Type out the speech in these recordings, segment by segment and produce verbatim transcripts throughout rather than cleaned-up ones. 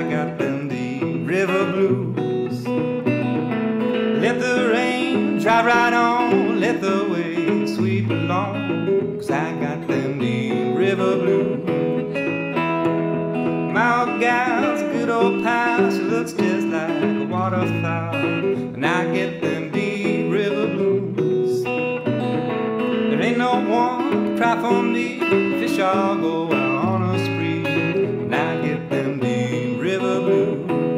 got them deep river blues. Let the rain drive right on, let the waves sweep along, 'cause I got them deep river blues. My old gal's a good old pal, she looks just like a waterfowl, and I get them deep river blues. There ain't no one to cry for me, fish all go out on a spree, and I get them deep river blues.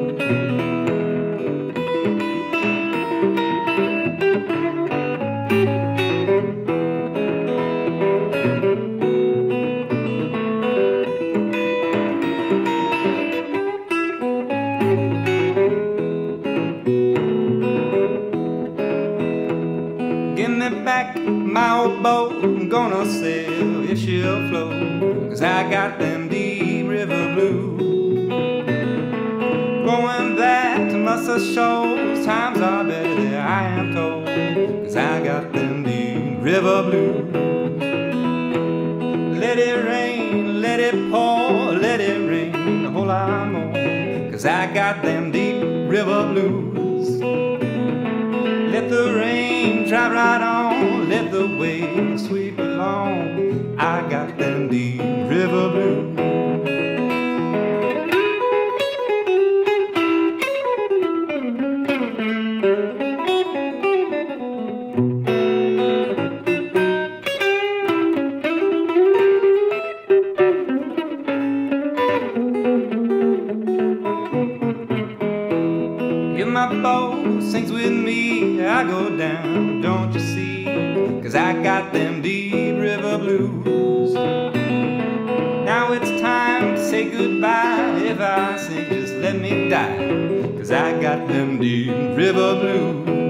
Give me back my old boat, I'm gonna sail if she'll float, 'cause I got them deep river blues. Going back to Muscle Shoals, times are better there, I am told, 'cause I got them deep river blues. Let it rain, let it pour, let it rain a whole lot more, 'cause I got them deep river blues. Let the rain drive right on, let the waves sweep along, I got them deep river blues. If my boat sinks with me, I go down, don't you see? 'Cause I got them deep river blues. Now it's time to say goodbye. If I sink, just let me die, 'cause I got them deep river blues.